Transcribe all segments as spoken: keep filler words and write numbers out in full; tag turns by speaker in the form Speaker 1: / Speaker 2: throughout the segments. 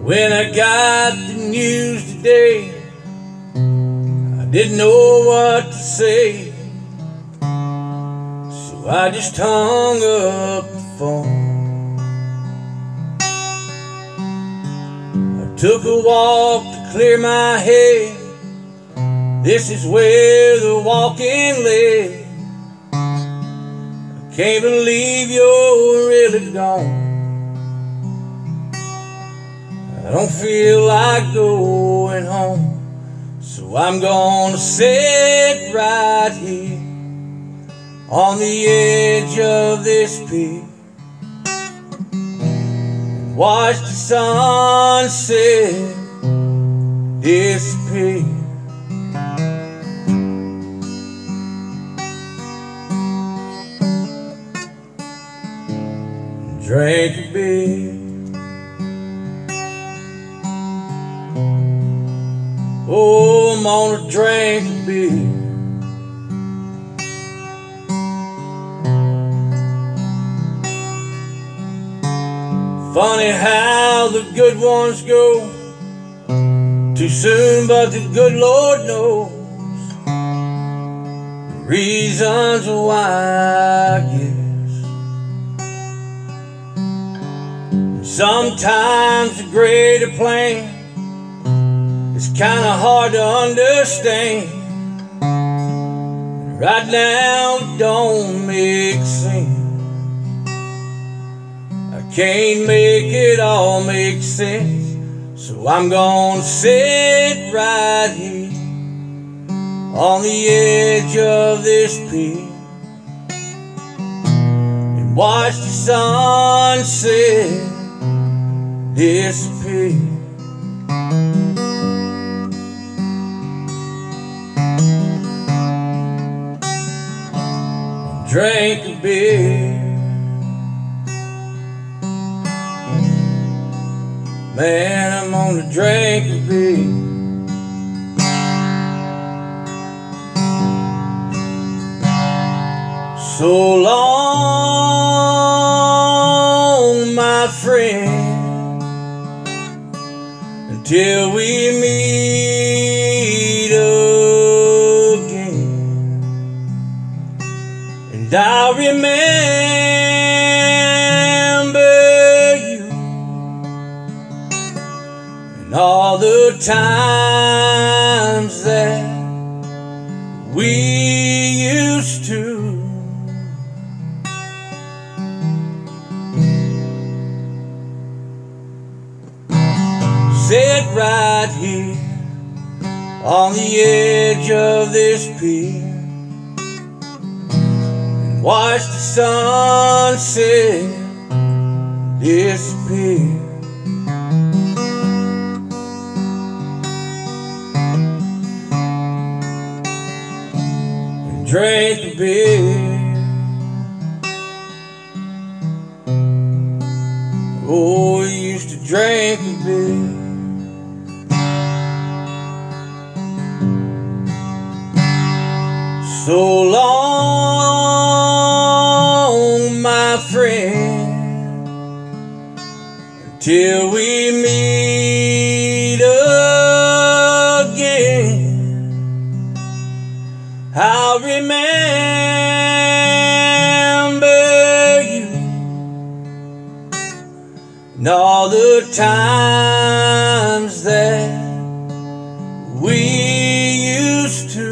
Speaker 1: When I got the news today, I didn't know what to say, so I just hung up the phone. I took a walk to clear my head. This is where the walking led. I can't believe you're really gone. I don't feel like going home, so I'm gonna sit right here on the edge of this pier and watch the sunset disappear. Drink a beer. Oh, I'm gonna drink a beer. Funny how the good ones go too soon, but the good Lord knows the reasons why, I guess. Sometimes the greater plan, it's kinda hard to understand. Right now it don't make sense. I can't make it all make sense, so I'm gonna sit right here on the edge of this pier and watch the sunset disappear. Drink a beer. Man, I'm gonna drink a beer. So long, my friend, until we meet again. And I'll remember you and all the times that we used to. Sit right here on the edge of this pier and watch the sunset disappear. And drink a beer. Oh, we used to drink a beer. So long, my friend, until we meet again. I'll remember you and all the times that we used to.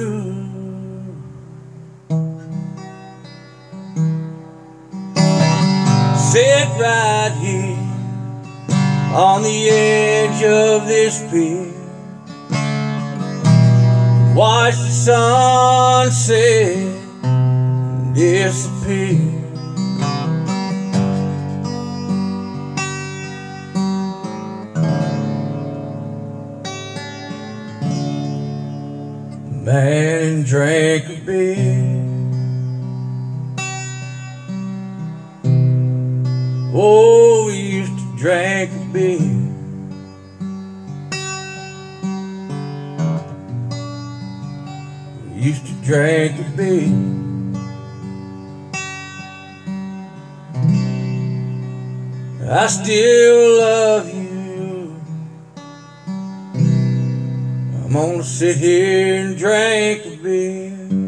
Speaker 1: Sit right here on the edge of this pier, watch the sunset disappear. Man, and drink a beer. Oh, we used to drink a beer. We used to drink a beer. I still love you. I'm gonna sit here and drink a beer.